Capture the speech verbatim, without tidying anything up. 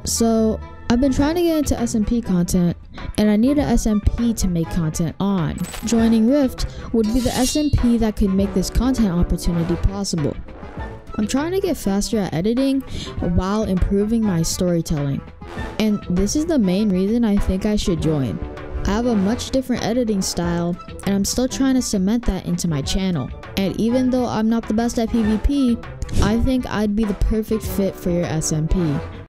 So I've been trying to get into S M P content, and I need a S M P to make content on. Joining Rift would be the S M P that could make this content opportunity possible. I'm trying to get faster at editing while improving my storytelling, and this is the main reason I think I should join. I have a much different editing style, and I'm still trying to cement that into my channel. And even though I'm not the best at PvP, I think I'd be the perfect fit for your S M P.